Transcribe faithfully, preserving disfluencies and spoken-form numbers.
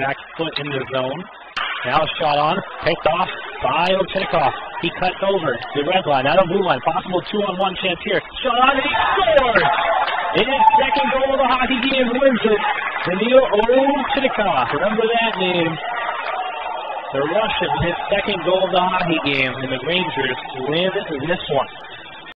back foot in the zone. Now shot on, picked off by Ovchinnikov. He cuts over the red line, out of blue line. Possible two-on-one chance here. Shot on, and he scores! In his second goal of the hockey game, wins it. Daniil Ovchinnikov. Remember that name. The Russian, his second goal of the hockey game, and the Rangers win this one.